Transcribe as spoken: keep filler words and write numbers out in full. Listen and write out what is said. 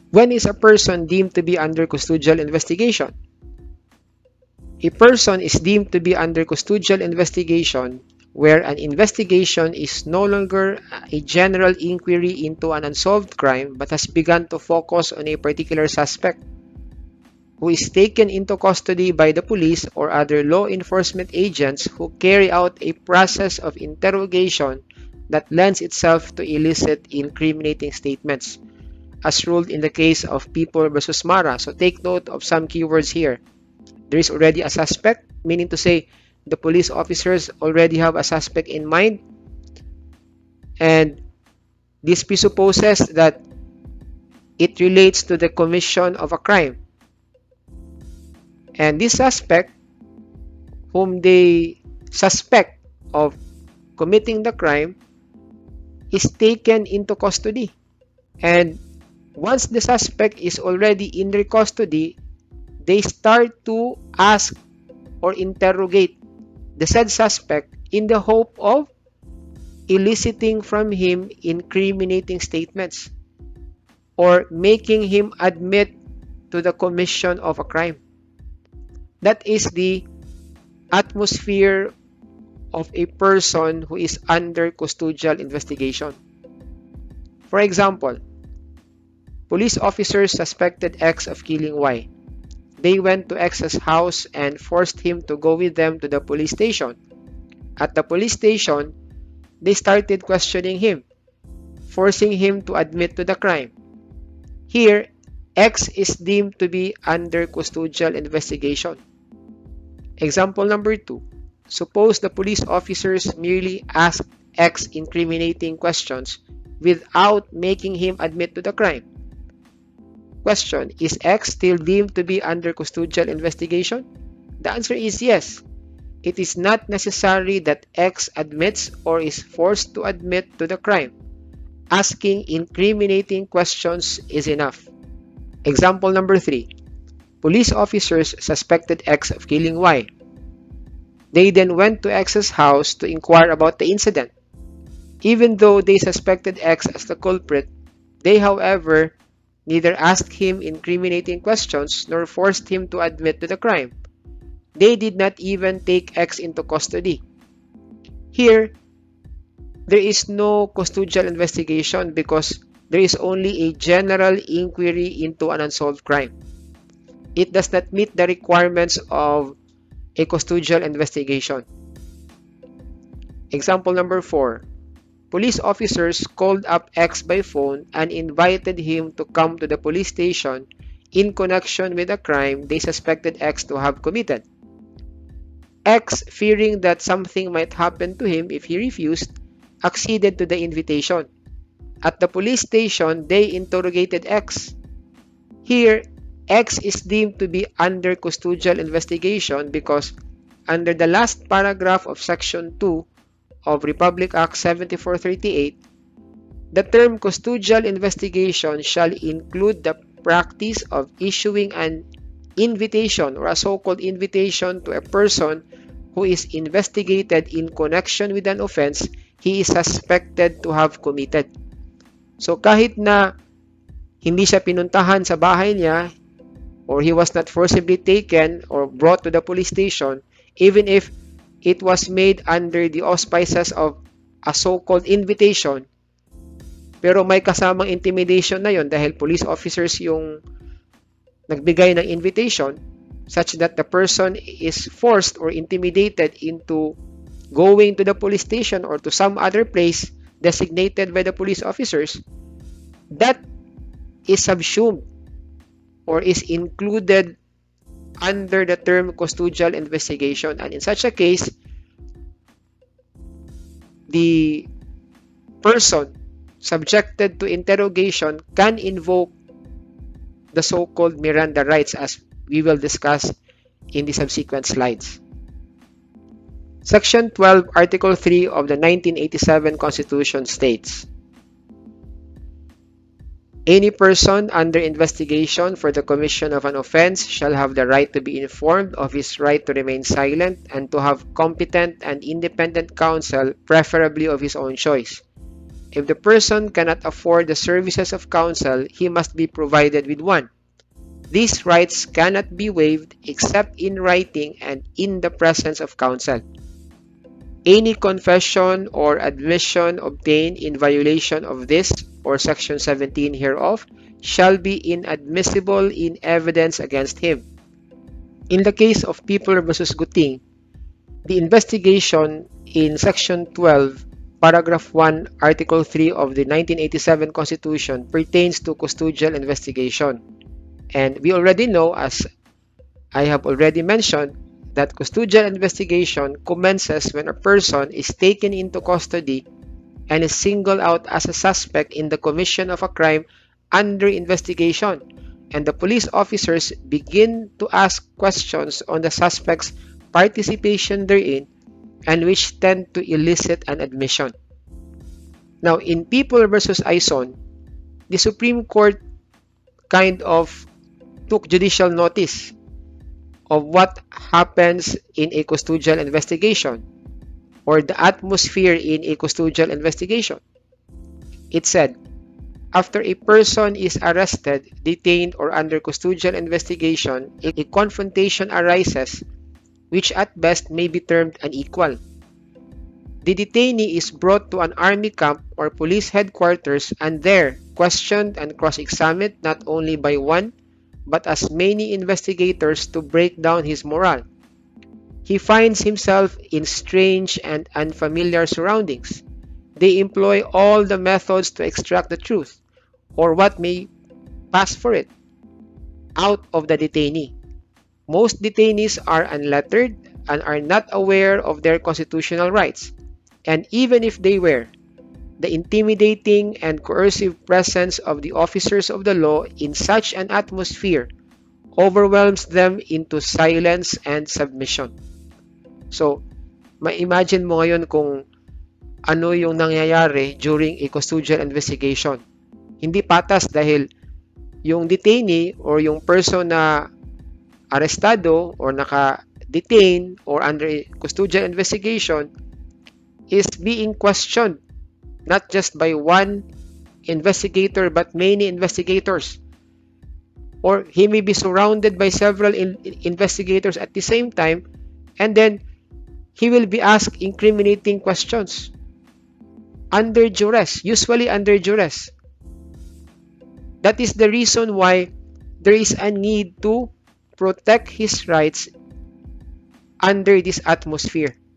When is a person deemed to be under custodial investigation? A person is deemed to be under custodial investigation where an investigation is no longer a general inquiry into an unsolved crime but has begun to focus on a particular suspect who is taken into custody by the police or other law enforcement agents who carry out a process of interrogation that lends itself to elicit incriminating statements, as ruled in the case of People versus Mara. So take note of some keywords here. There is already a suspect, meaning to say the police officers already have a suspect in mind, and this presupposes that it relates to the commission of a crime. And this suspect, whom they suspect of committing the crime, is taken into custody. And once the suspect is already in their custody, they start to ask or interrogate the said suspect in the hope of eliciting from him incriminating statements or making him admit to the commission of a crime. That is the atmosphere of a person who is under custodial investigation. For example, police officers suspected X of killing Y. They went to X's house and forced him to go with them to the police station. At the police station, they started questioning him, forcing him to admit to the crime. Here, X is deemed to be under custodial investigation. Example number two. Suppose the police officers merely asked X incriminating questions without making him admit to the crime. Question: is X still deemed to be under custodial investigation? The answer is yes. It is not necessary that X admits or is forced to admit to the crime. Asking incriminating questions is enough. Example number three. Police officers suspected X of killing Y. They then went to X's house to inquire about the incident. Even though they suspected X as the culprit, they, however, neither asked him incriminating questions nor forced him to admit to the crime. They did not even take X into custody. Here, there is no custodial investigation because there is only a general inquiry into an unsolved crime. It does not meet the requirements of a custodial investigation. Example number four. Police officers called up X by phone and invited him to come to the police station in connection with a crime they suspected X to have committed. X, fearing that something might happen to him if he refused, acceded to the invitation. At the police station, they interrogated X. Here, X is deemed to be under custodial investigation because under the last paragraph of Section two of Republic Act seventy-four thirty-eight, the term custodial investigation shall include the practice of issuing an invitation or a so-called invitation to a person who is investigated in connection with an offense he is suspected to have committed. So kahit na hindi siya pinuntahan sa bahay niya or he was not forcibly taken or brought to the police station, even if it was made under the auspices of a so-called invitation, pero may kasamang intimidation na yon dahil police officers yung nagbigay ng invitation such that the person is forced or intimidated into going to the police station or to some other place designated by the police officers, that is subsumed or is included under the term custodial investigation. And in such a case, the person subjected to interrogation can invoke the so-called Miranda rights, as we will discuss in the subsequent slides. Section twelve, Article three of the nineteen eighty-seven Constitution states, any person under investigation for the commission of an offense shall have the right to be informed of his right to remain silent and to have competent and independent counsel, preferably of his own choice. If the person cannot afford the services of counsel, he must be provided with one. These rights cannot be waived except in writing and in the presence of counsel. Any confession or admission obtained in violation of this or Section seventeen hereof shall be inadmissible in evidence against him. In the case of People versus Guting, the investigation in Section twelve, Paragraph one, Article three of the nineteen eighty-seven Constitution pertains to custodial investigation. And we already know, as I have already mentioned, that custodial investigation commences when a person is taken into custody and is singled out as a suspect in the commission of a crime under investigation, and the police officers begin to ask questions on the suspect's participation therein, and which tend to elicit an admission. Now, in People versus Aison, the Supreme Court kind of took judicial notice of what happens in a custodial investigation, or the atmosphere in a custodial investigation. It said, after a person is arrested, detained, or under custodial investigation, a confrontation arises which at best may be termed unequal. The detainee is brought to an army camp or police headquarters and there questioned and cross-examined not only by one but as many investigators to break down his morale. He finds himself in strange and unfamiliar surroundings. They employ all the methods to extract the truth, or what may pass for it, out of the detainee. Most detainees are unlettered and are not aware of their constitutional rights. And even if they were, the intimidating and coercive presence of the officers of the law in such an atmosphere overwhelms them into silence and submission. So, ma-imagine mo ngayon kung ano yung nangyayari during a custodial investigation. Hindi patas dahil yung detainee or yung person na arestado or naka-detain or under a custodial investigation is being questioned not just by one investigator but many investigators, or he may be surrounded by several in investigators at the same time, and then he will be asked incriminating questions under duress, usually under duress. That is the reason why there is a need to protect his rights under this atmosphere.